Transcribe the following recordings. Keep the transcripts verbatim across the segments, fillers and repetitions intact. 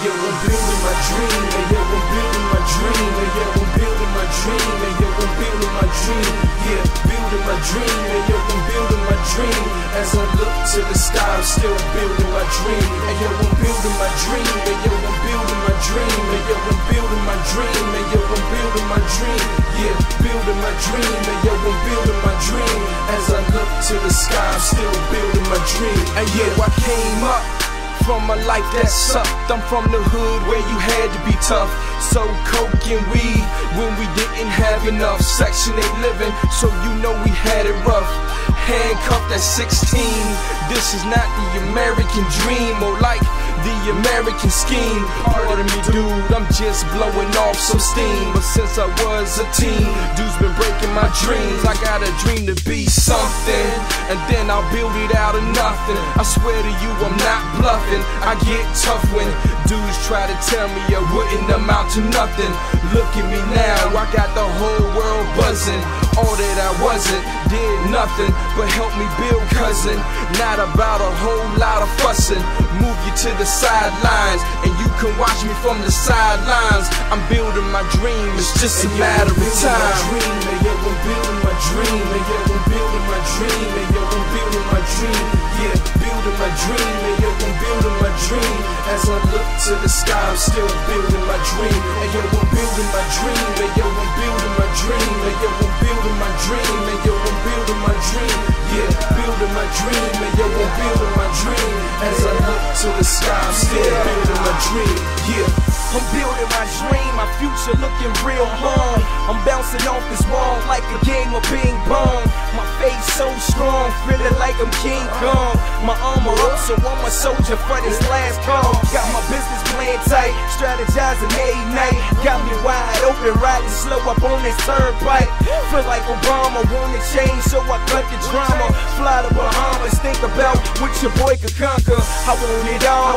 yo, I'm building my dream, and yo, I'm building my dream, and yo, I'm building my dream, and yo, I'm building my dream, yeah, building my dream, and yo, I'm building my dream. As I look to the sky, I'm still building my dream, and yo, I'm building my dream, and yo, I'm building my dream, and yo, I'm building my dream, and yo, I'm building my dream, yeah, building my dream, and yo, I'm building my dream. As I look to the sky, I'm still building my dream, and yeah, I came up from a life that sucked. I'm from the hood where you had to be tough. So coke and weed when we didn't have enough. Section eight living, so you know we had it rough. Handcuffed at sixteen. This is not the American dream, or like the American scheme. Pardon me, dude, I'm just blowing off some steam. But since I was a teen, dude's been breaking my dreams. I got a dream to be something, and then I'll build it out of nothing. I swear to you, I'm not bluffing. I get tough when dudes try to tell me I wouldn't amount to nothing. Look at me now, I got the whole world buzzing. All that I wasn't, did nothing but help me build, cousin. Not about a whole lot of fussing. Move you to the sidelines, and you can watch me from the sidelines. I'm building my dream, it's just a matter of time. And yo, I'm building my dream, and yo, I'm building my dream, and yo, I'm building my dream, yeah, building my dream, and yo, I'm building my dream. As I look to the sky, I'm still building my dream, and yo, I'm building my dream, and yo, I'm building my dream, and yo, I'm building my dream, and yo, I'm building my dream, yeah, building my dream, and yo, I'm building my dream. As I look to the sky, I'm still building my dream, yeah. I'm building my dream, my future looking real hard. I'm bouncing off this wall like a game of ping pong. My face so strong, feeling like I'm King Kong. My armor up, so I'm a soldier for this last call. Got my business plan tight, strategizing every night. Got me wide open, riding slow up on this turnpike. Feel like Obama, wanna change, so I cut the drama. Fly to Bahamas, think about what your boy could conquer. I want it all,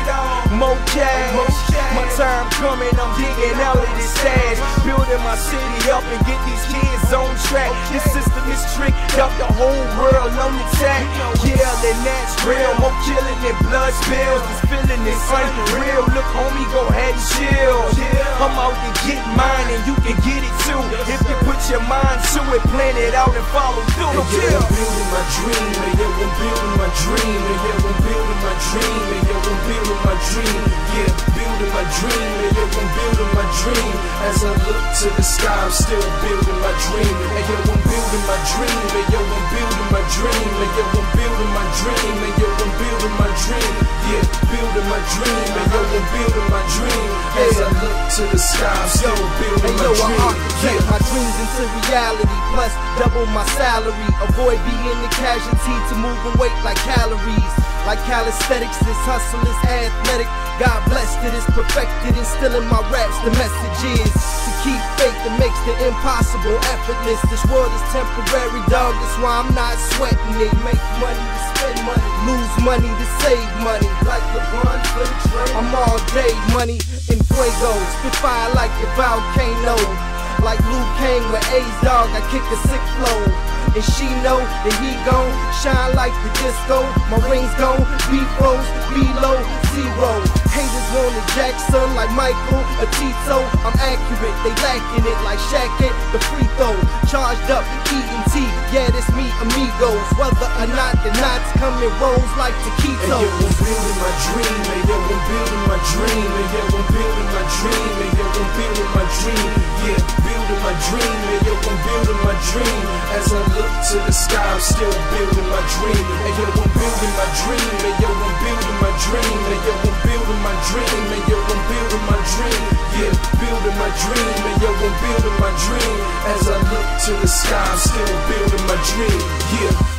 more cash. My time coming, I'm digging out of this stash. Building my city up and get these kids on track. This system is tricked up, the whole world on attack. Yeah, and that's real, more killing than blood spills. This feeling is unreal, look homie, go ahead and chill. I'm out to get mine and you can get it too. If you put your mind to it, plan it out and follow through. And yeah, I'm building my dream, and yeah, I'm building my dream, and yeah, I'm building my dream, and yeah, I'm building my dream, yeah, building my dream, and yeah, I'm building my dream. As I look to the sky, I'm still building my dream, and yeah, I'm building my dream, and yeah, I'm building my dream, and yeah, I'm building my dream, and yeah, I'm building my dream, yeah, building my dream, and yeah, I'm building my dream. As I look to the sky, I'm still building my dream, yeah. My dreams into reality, plus double my salary. Avoid being the casualty to moving weight like calories. Like calisthenics, this hustle is athletic. God blessed it is perfected, and still in my raps the message is to keep faith that makes the impossible effortless. This world is temporary, dog, that's why I'm not sweating it. Make money to spend money, lose money to save money. Like LeBron for the trade, I'm all day money in fuego. Spit fire like the volcano. Like Luke Kane with A's, dog, I kick a sick flow. And she know that he gon' shine like the disco. My rings gon' be froze, below zero. Haters want a Jackson like Michael, a Tito. I'm accurate, they lacking it like Shaq at the free throw. Charged up, eating tea, yeah, that's me, amigos. Whether or not the knots come in rolls like taquitos. And yeah, I'm building my dream, and yeah, I'm building my dream, and yeah, I'm building my dream, and yeah, I'm building my dream, yeah, building my dream, and yeah, I'm building my dream. As I look to the sky, I'm still building my dream, and yeah, I'm building my dream, and yeah, I'm building my dream, and yeah, I'm building my dream, and yeah, I'm building my dream, yeah, building my dream, and yeah, I'm building my dream. As I look to the sky, I'm still building my dream, yeah.